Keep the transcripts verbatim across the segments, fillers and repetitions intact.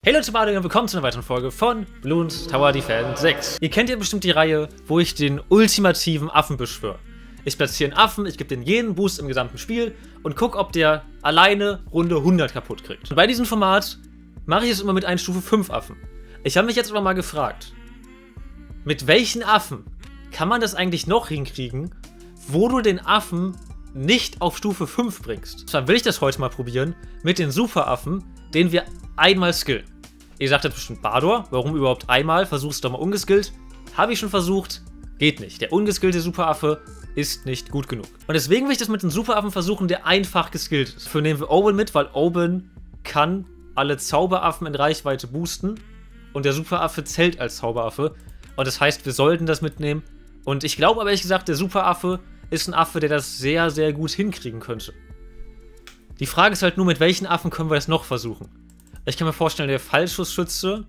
Hey Leute, und willkommen zu einer weiteren Folge von Bloons Tower Defense sechs. Ihr kennt ja bestimmt die Reihe, wo ich den ultimativen Affen beschwöre. Ich platziere einen Affen, ich gebe den jeden Boost im gesamten Spiel und gucke, ob der alleine Runde hundert kaputt kriegt. Und bei diesem Format mache ich es immer mit einem Stufe fünf Affen. Ich habe mich jetzt aber mal gefragt, mit welchen Affen kann man das eigentlich noch hinkriegen, wo du den Affen nicht auf Stufe fünf bringst? Deshalb will ich das heute mal probieren mit den Superaffen, den wir einmal skillen. Ihr sagt jetzt bestimmt Bardor, warum überhaupt einmal? Versuch's doch mal ungeskillt. Habe ich schon versucht, geht nicht. Der ungeskillte Superaffe ist nicht gut genug. Und deswegen will ich das mit dem Superaffen versuchen, der einfach geskillt ist. Dafür nehmen wir Oben mit, weil Oben kann alle Zauberaffen in Reichweite boosten und der Superaffe zählt als Zauberaffe. Und das heißt, wir sollten das mitnehmen. Und ich glaube aber ehrlich gesagt, der Superaffe ist ein Affe, der das sehr, sehr gut hinkriegen könnte. Die Frage ist halt nur, mit welchen Affen können wir das noch versuchen? Ich kann mir vorstellen, der Fallschussschütze.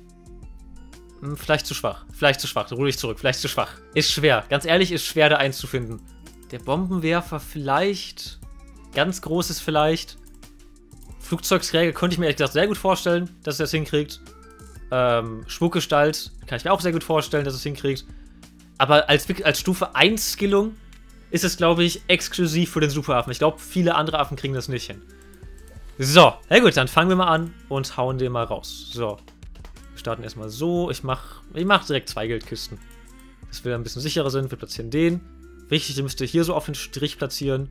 Hm, vielleicht zu schwach. Vielleicht zu schwach. Da ruhe ich zurück. Vielleicht zu schwach. Ist schwer. Ganz ehrlich, ist schwer, da eins zu finden. Der Bombenwerfer vielleicht. Ganz großes vielleicht. Flugzeugträger könnte ich mir ehrlich gesagt sehr gut vorstellen, dass er das hinkriegt. Ähm, Schmuckgestalt kann ich mir auch sehr gut vorstellen, dass er es hinkriegt. Aber als, als Stufe eins Skillung ist es, glaube ich, exklusiv für den Superaffen. Ich glaube, viele andere Affen kriegen das nicht hin. So, na gut, dann fangen wir mal an und hauen den mal raus. So, wir starten erstmal so. Ich mache ich mach direkt zwei Geldkisten, dass wir ein bisschen sicherer sind. Wir platzieren den. Wichtig, den müsst ihr hier so auf den Strich platzieren.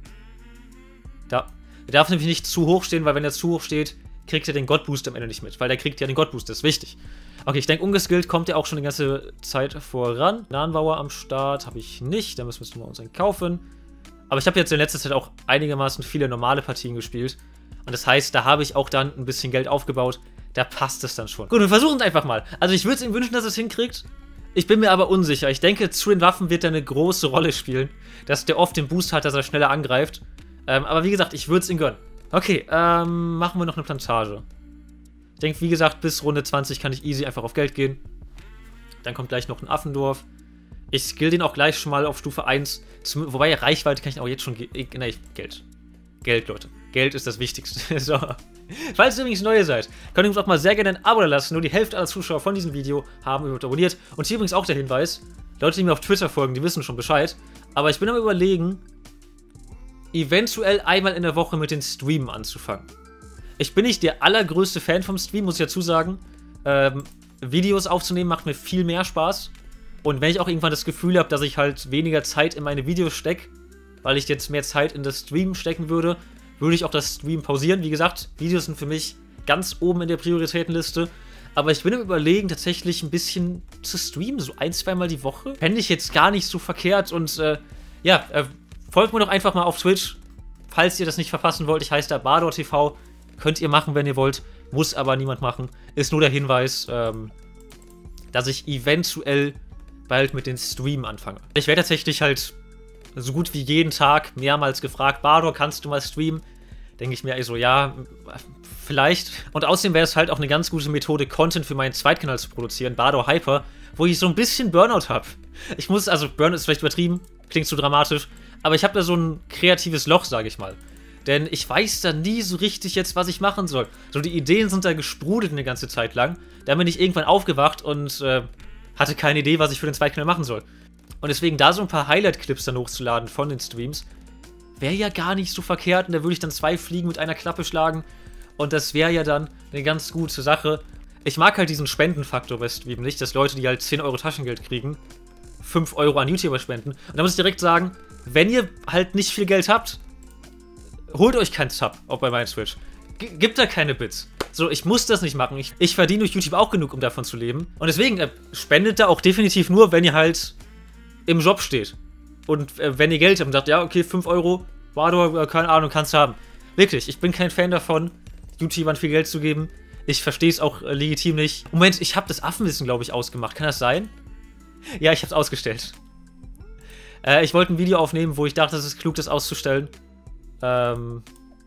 Da. Der darf nämlich nicht zu hoch stehen, weil wenn er zu hoch steht, kriegt er den God-Boost am Ende nicht mit. Weil der kriegt ja den God-Boost, das ist wichtig. Okay, ich denke, ungeskillt kommt er auch schon die ganze Zeit voran. Nahenbauer am Start habe ich nicht. Da müssen wir uns einen kaufen. Aber ich habe jetzt in letzter Zeit auch einigermaßen viele normale Partien gespielt. Und das heißt, da habe ich auch dann ein bisschen Geld aufgebaut. Da passt es dann schon. Gut, wir versuchen es einfach mal. Also ich würde es ihm wünschen, dass er es hinkriegt. Ich bin mir aber unsicher. Ich denke, zu den Waffen wird er eine große Rolle spielen. Dass der oft den Boost hat, dass er schneller angreift. Ähm, aber wie gesagt, ich würde es ihm gönnen. Okay, ähm, machen wir noch eine Plantage. Ich denke, wie gesagt, bis Runde zwanzig kann ich easy einfach auf Geld gehen. Dann kommt gleich noch ein Affendorf. Ich skill den auch gleich schon mal auf Stufe eins. Zum, wobei, Reichweite kann ich auch jetzt schon... Ne, Geld. Geld, Leute. Geld ist das Wichtigste. So. Falls ihr übrigens neu seid, könnt ihr uns auch mal sehr gerne ein Abo lassen. Nur die Hälfte aller Zuschauer von diesem Video haben überhaupt abonniert. Und hier übrigens auch der Hinweis. Leute, die mir auf Twitter folgen, die wissen schon Bescheid. Aber ich bin am Überlegen, eventuell einmal in der Woche mit den Streamen anzufangen. Ich bin nicht der allergrößte Fan vom Stream, muss ich dazu sagen. Ähm, Videos aufzunehmen macht mir viel mehr Spaß. Und wenn ich auch irgendwann das Gefühl habe, dass ich halt weniger Zeit in meine Videos stecke, weil ich jetzt mehr Zeit in das Stream stecken würde, würde ich auch das Stream pausieren. Wie gesagt, Videos sind für mich ganz oben in der Prioritätenliste. Aber ich bin am Überlegen, tatsächlich ein bisschen zu streamen, so ein, zweimal die Woche. Fände ich jetzt gar nicht so verkehrt. Und äh, ja, äh, folgt mir doch einfach mal auf Twitch, falls ihr das nicht verpassen wollt. Ich heiße da Bardor T V. Könnt ihr machen, wenn ihr wollt. Muss aber niemand machen. Ist nur der Hinweis, ähm, dass ich eventuell bald mit den Streamen anfange. Ich werde tatsächlich halt so gut wie jeden Tag mehrmals gefragt, Bardor, kannst du mal streamen? Denke ich mir so, also, ja, vielleicht. Und außerdem wäre es halt auch eine ganz gute Methode, Content für meinen Zweitkanal zu produzieren, Bardor Hyper, wo ich so ein bisschen Burnout habe. Ich muss, also Burnout ist vielleicht übertrieben, klingt zu dramatisch, aber ich habe da so ein kreatives Loch, sage ich mal. Denn ich weiß da nie so richtig jetzt, was ich machen soll. So, die Ideen sind da gesprudelt eine ganze Zeit lang. Da bin ich irgendwann aufgewacht und äh, hatte keine Idee, was ich für den Zweitkanal machen soll. Und deswegen da so ein paar Highlight-Clips dann hochzuladen von den Streams, wäre ja gar nicht so verkehrt. Und da würde ich dann zwei Fliegen mit einer Klappe schlagen. Und das wäre ja dann eine ganz gute Sache. Ich mag halt diesen Spendenfaktor bei Streamen nicht, dass Leute, die halt zehn Euro Taschengeld kriegen, fünf Euro an YouTuber spenden. Und da muss ich direkt sagen, wenn ihr halt nicht viel Geld habt, holt euch keinen Sub, auch bei meinem Twitch. G gibt da keine Bits. So, ich muss das nicht machen. Ich, ich verdiene durch YouTube auch genug, um davon zu leben. Und deswegen, äh, spendet da auch definitiv nur, wenn ihr halt im Job steht. Und äh, wenn ihr Geld habt und sagt, ja, okay, fünf Euro, Bardor, äh, keine Ahnung, kannst du haben. Wirklich, ich bin kein Fan davon, YouTubern viel Geld zu geben. Ich verstehe es auch äh, legitim nicht. Moment, ich habe das Affenwissen, glaube ich, ausgemacht. Kann das sein? Ja, ich habe es ausgestellt. Äh, ich wollte ein Video aufnehmen, wo ich dachte, es ist klug, das auszustellen. Ähm,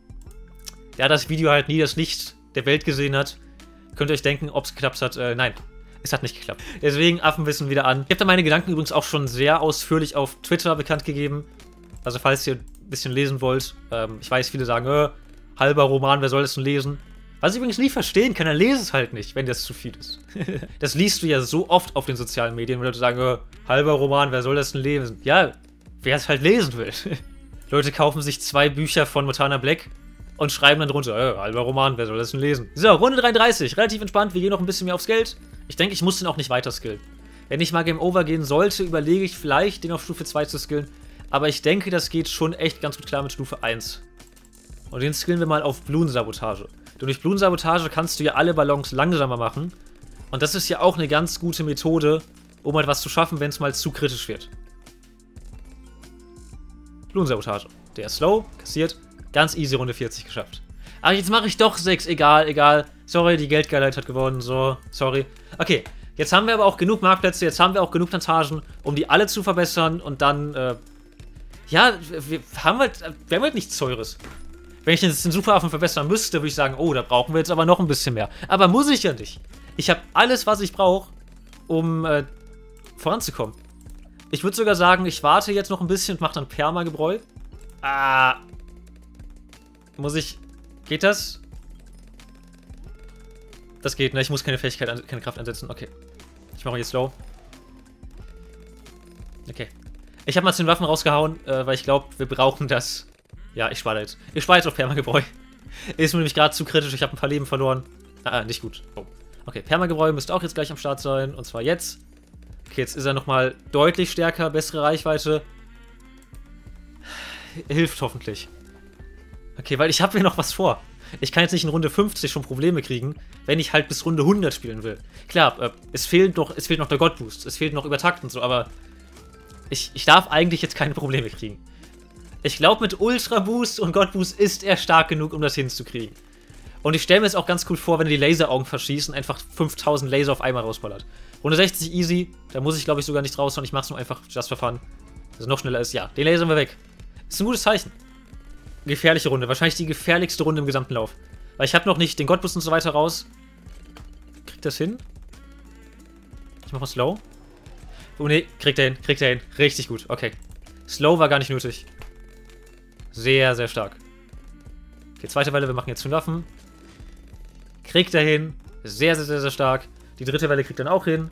ja, das Video halt nie das Licht der Welt gesehen hat. Könnt ihr euch denken, ob es geklappt hat? Äh, nein. Es hat nicht geklappt. Deswegen Affenwissen wieder an. Ich habe da meine Gedanken übrigens auch schon sehr ausführlich auf Twitter bekannt gegeben. Also falls ihr ein bisschen lesen wollt. Ähm, ich weiß, viele sagen, äh, halber Roman, wer soll das denn lesen? Was ich übrigens nie verstehen kann, er lese es halt nicht, wenn das zu viel ist. Das liest du ja so oft auf den sozialen Medien, wo Leute sagen, oh, halber Roman, wer soll das denn lesen? Ja, wer es halt lesen will. Leute kaufen sich zwei Bücher von Montana Black und schreiben dann drunter, oh, halber Roman, wer soll das denn lesen? So, Runde dreiunddreißig, relativ entspannt, wir gehen noch ein bisschen mehr aufs Geld. Ich denke, ich muss den auch nicht weiter skillen. Wenn ich mal Game Over gehen sollte, überlege ich vielleicht, den auf Stufe zwei zu skillen. Aber ich denke, das geht schon echt ganz gut klar mit Stufe eins. Und den skillen wir mal auf Blumensabotage. Durch Blumensabotage kannst du ja alle Ballons langsamer machen. Und das ist ja auch eine ganz gute Methode, um halt was zu schaffen, wenn es mal zu kritisch wird. Blumensabotage. Der ist slow, kassiert. Ganz easy, Runde vierzig geschafft. Ach, jetzt mache ich doch sechs. Egal, egal. Sorry, die Geldgeilheit hat gewonnen. So, sorry. Okay, jetzt haben wir aber auch genug Marktplätze. Jetzt haben wir auch genug Plantagen, um die alle zu verbessern. Und dann, äh, ja, wir haben halt, wir haben halt nichts Teures. Wenn ich jetzt den Superaffen verbessern müsste, würde ich sagen, oh, da brauchen wir jetzt aber noch ein bisschen mehr. Aber muss ich ja nicht. Ich habe alles, was ich brauche, um äh, voranzukommen. Ich würde sogar sagen, ich warte jetzt noch ein bisschen und mache dann Permagebräu. Ah. Muss ich... Geht das? Das geht, ne? Ich muss keine Fähigkeit, keine Kraft einsetzen. Okay. Ich mache jetzt slow. Okay. Ich habe mal zehn Waffen rausgehauen, äh, weil ich glaube, wir brauchen das... Ja, ich spare jetzt. Ich spare jetzt auf Permagebräu. Ist mir nämlich gerade zu kritisch. Ich habe ein paar Leben verloren. Ah, nicht gut. Oh. Okay, Permagebräu müsste auch jetzt gleich am Start sein. Und zwar jetzt. Okay, jetzt ist er nochmal deutlich stärker. Bessere Reichweite. Hilft hoffentlich. Okay, weil ich habe mir noch was vor. Ich kann jetzt nicht in Runde fünfzig schon Probleme kriegen, wenn ich halt bis Runde hundert spielen will. Klar, äh, es fehlt noch, es fehlt noch der God-Boost. Es fehlt noch Übertakt und so, aber ich, ich darf eigentlich jetzt keine Probleme kriegen. Ich glaube, mit Ultra Boost und God Boost ist er stark genug, um das hinzukriegen. Und ich stelle mir es auch ganz cool vor, wenn er die Laseraugen verschießt und einfach fünftausend Laser auf einmal rausballert. Runde sechzig easy, da muss ich glaube ich sogar nicht raushauen, ich mache es nur einfach just for fun. Dass es noch schneller ist. Ja, den lasern wir weg. Ist ein gutes Zeichen. Gefährliche Runde, wahrscheinlich die gefährlichste Runde im gesamten Lauf. Weil ich habe noch nicht den God Boost und so weiter raus. Kriegt das hin? Ich mache mal slow. Oh ne, kriegt er hin, kriegt er hin. Richtig gut, okay. Slow war gar nicht nötig. Sehr, sehr stark. Okay, zweite Welle, wir machen jetzt fünf Waffen. Kriegt er hin. Sehr, sehr, sehr, sehr stark. Die dritte Welle kriegt dann auch hin.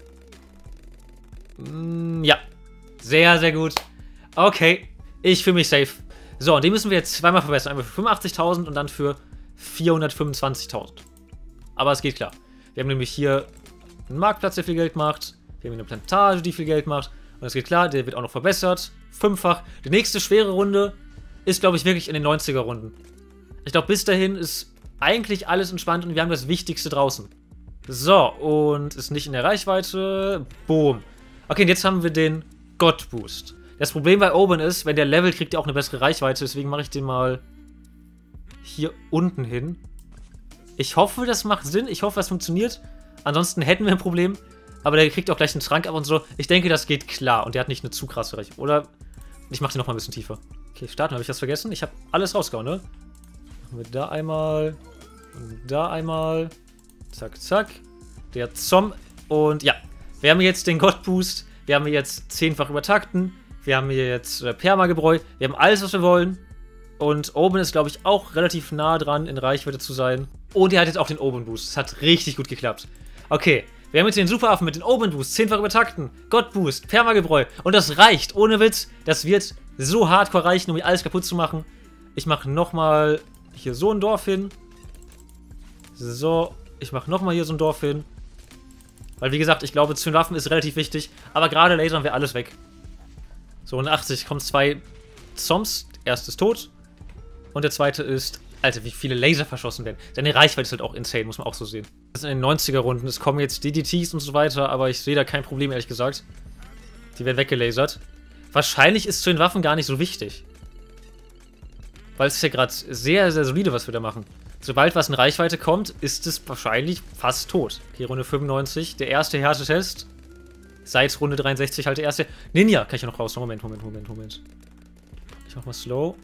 Mm, ja. Sehr, sehr gut. Okay, ich fühle mich safe. So, und den müssen wir jetzt zweimal verbessern. Einmal für fünfundachtzigtausend und dann für vierhundertfünfundzwanzigtausend. Aber es geht klar. Wir haben nämlich hier einen Marktplatz, der viel Geld macht. Wir haben eine Plantage, die viel Geld macht. Und es geht klar, der wird auch noch verbessert. Fünffach. Die nächste schwere Runde ist, glaube ich, wirklich in den neunziger Runden. Ich glaube, bis dahin ist eigentlich alles entspannt und wir haben das Wichtigste draußen. So, und ist nicht in der Reichweite. Boom. Okay, und jetzt haben wir den God Boost. Das Problem bei Oben ist, wenn der Level kriegt er auch eine bessere Reichweite, deswegen mache ich den mal hier unten hin. Ich hoffe, das macht Sinn. Ich hoffe, das funktioniert. Ansonsten hätten wir ein Problem. Aber der kriegt auch gleich einen Trank ab und so. Ich denke, das geht klar und der hat nicht eine zu krasse Reichweite. Oder ich mache den noch mal ein bisschen tiefer. Okay, starten, habe ich das vergessen? Ich habe alles rausgehauen, ne? Machen wir da einmal. Und da einmal. Zack, zack. Der Zom. Und ja, wir haben jetzt den God Boost. Wir haben jetzt zehnfach Übertakten. Wir haben hier jetzt äh, Permagebräu. Wir haben alles, was wir wollen. Und Oben ist, glaube ich, auch relativ nah dran, in Reichweite zu sein. Und er hat jetzt auch den Oben Boost. Das hat richtig gut geklappt. Okay, wir haben jetzt den Superaffen mit den Oben Boost. zehnfach Übertakten. God Boost. Permagebräu. Und das reicht. Ohne Witz. Das wird so hardcore reichen, um hier alles kaputt zu machen. Ich mache nochmal hier so ein Dorf hin. So, ich mache nochmal hier so ein Dorf hin. Weil, wie gesagt, ich glaube, zu den Waffen ist relativ wichtig. Aber gerade lasern wir alles weg. So, in achtzig kommen zwei Zombs. Der erste ist tot. Und der zweite ist... Alter, wie viele Laser verschossen werden. Seine Reichweite ist halt auch insane, muss man auch so sehen. Das sind in den neunziger Runden. Es kommen jetzt D D Ts und so weiter. Aber ich sehe da kein Problem, ehrlich gesagt. Die werden weggelasert. Wahrscheinlich ist zu den Waffen gar nicht so wichtig. Weil es ist ja gerade sehr, sehr solide, was wir da machen. Sobald was in Reichweite kommt, ist es wahrscheinlich fast tot. Okay, Runde fünfundneunzig. Der erste Härtetest. Seit Runde dreiundsechzig halt der erste. Ninja kann ich ja noch raus. Moment, Moment, Moment, Moment. Ich mach mal slow.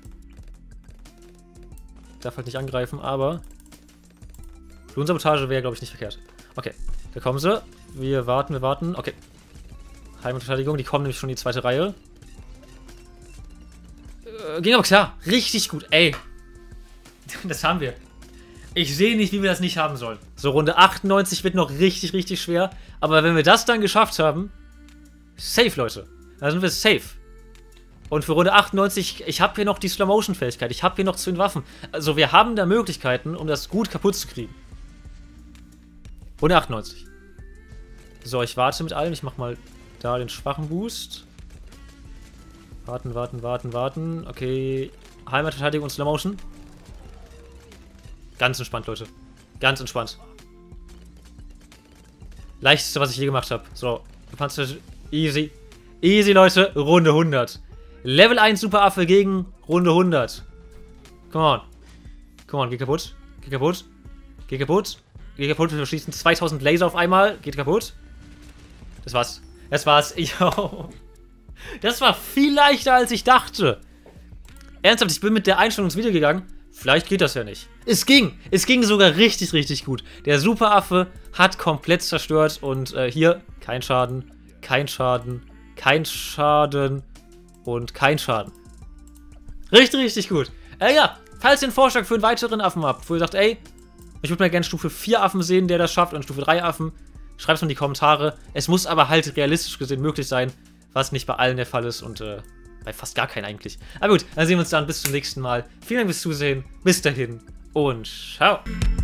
Darf halt nicht angreifen, aber... Blumensabotage wäre, glaube ich, nicht verkehrt. Okay, da kommen sie. Wir warten, wir warten. Okay. Heimverteidigung, die kommen nämlich schon in die zweite Reihe. Äh, ging aber klar. Richtig gut, ey. Das haben wir. Ich sehe nicht, wie wir das nicht haben sollen. So, Runde achtundneunzig wird noch richtig, richtig schwer. Aber wenn wir das dann geschafft haben, safe, Leute. Dann sind wir safe. Und für Runde achtundneunzig, ich habe hier noch die Slow-Motion-Fähigkeit. Ich habe hier noch zehn Waffen. Also wir haben da Möglichkeiten, um das gut kaputt zu kriegen. Runde achtundneunzig. So, ich warte mit allem. Ich mach mal da den schwachen Boost. Warten, warten, warten, warten. Okay. Heimatverteidigung und Slow-Motion. Ganz entspannt, Leute. Ganz entspannt. Leichteste, was ich je gemacht habe. So, Panzer. Easy. Easy, Leute. Runde hundert. Level eins Superaffe gegen Runde hundert. Come on. Come on, geh kaputt. Geh kaputt. Geh kaputt. Geh kaputt. Wir verschießen zweitausend Laser auf einmal. Geht kaputt. Das war's. Das war's. Yo. Das war viel leichter, als ich dachte. Ernsthaft, ich bin mit der Einstellung ins Video gegangen. Vielleicht geht das ja nicht. Es ging. Es ging sogar richtig, richtig gut. Der Superaffe hat komplett zerstört. Und äh, hier kein Schaden. Kein Schaden. Kein Schaden. Und kein Schaden. Richtig, richtig gut. Äh, ja, falls ihr einen Vorschlag für einen weiteren Affen habt, wo ihr sagt, ey, ich würde mal gerne Stufe vier Affen sehen, der das schafft, und Stufe drei Affen, schreibt es in die Kommentare. Es muss aber halt realistisch gesehen möglich sein, was nicht bei allen der Fall ist und äh, bei fast gar keinen eigentlich. Aber gut, dann sehen wir uns dann bis zum nächsten Mal. Vielen Dank fürs Zusehen. Bis dahin und ciao.